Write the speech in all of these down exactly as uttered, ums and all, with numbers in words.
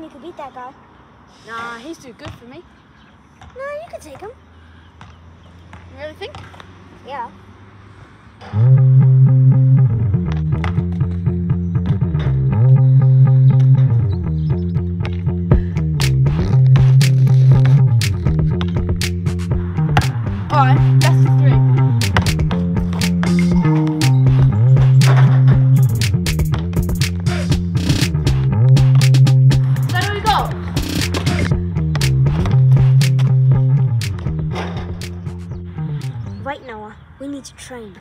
reckon you could beat that guy? Nah, he's too good for me. No, you could take him. You really think? Yeah. Alright, best of three. So where do we go? Right, Noah. We need to train.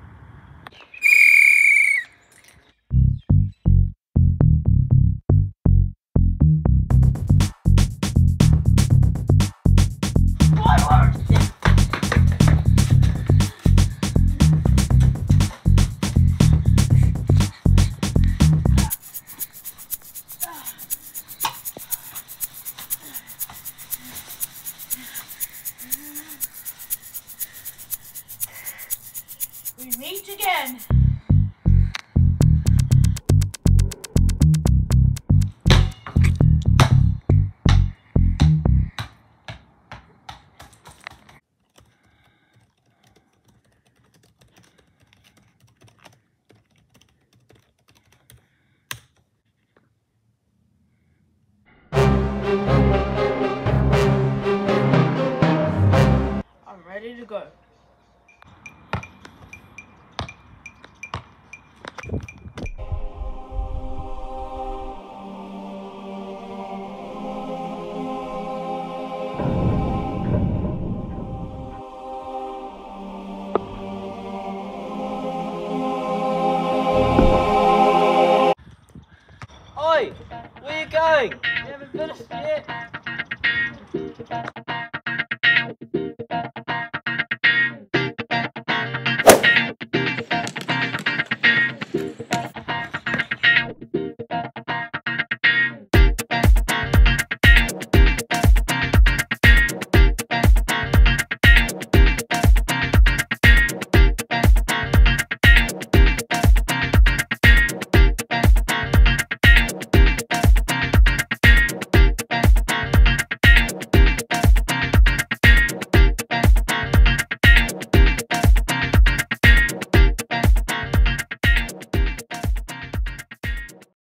We meet again. I'm ready to go. Oi! Where are you going? You haven't finished yet.